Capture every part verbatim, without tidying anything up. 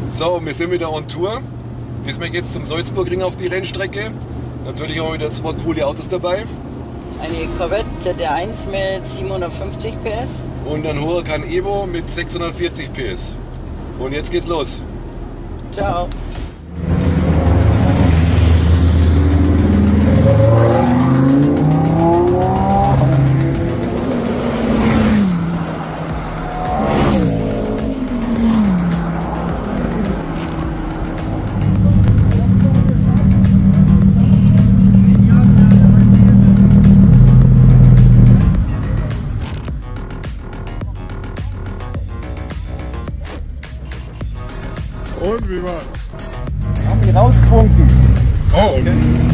So, wir sind wieder on Tour. Diesmal geht es zum Salzburgring auf die Rennstrecke. Natürlich haben wir wieder zwei coole Autos dabei. Eine Corvette Z R eins mit siebenhundertfünfzig P S. Und ein Huracan Evo mit sechshundertvierzig P S. Und jetzt geht's los. Ciao. Und wie war's? Haben die rausgewunken. Oh, okay.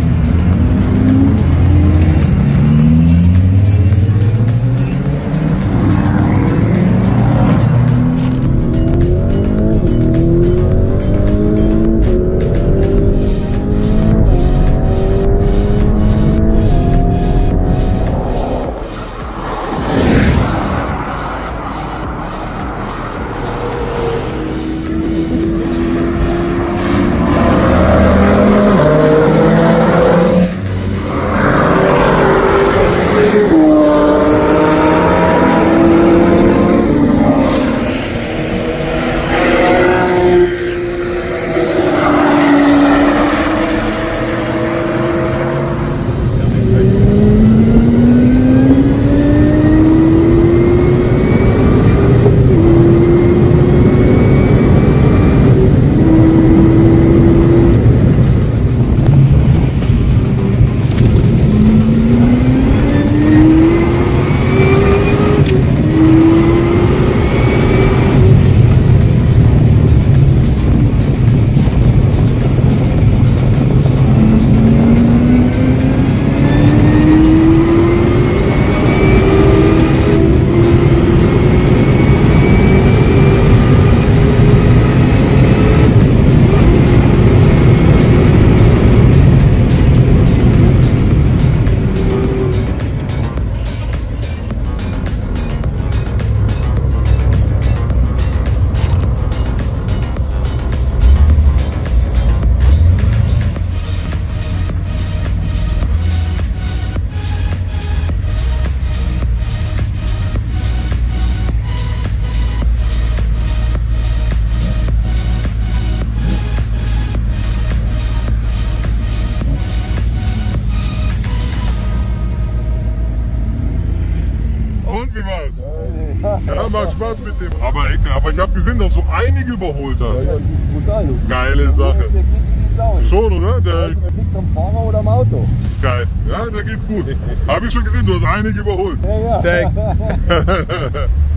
Ja, macht Spaß mit dem. Aber, aber ich habe gesehen, dass du einige überholt hast. Ja, das ist brutal. Geile Sache. Der geht wie die Sau. Schon, oder? Der Also, der liegt am Fahrer oder am Auto. geil. Ja, der geht gut. Habe ich schon gesehen, du hast einige überholt. Ja, ja. Check.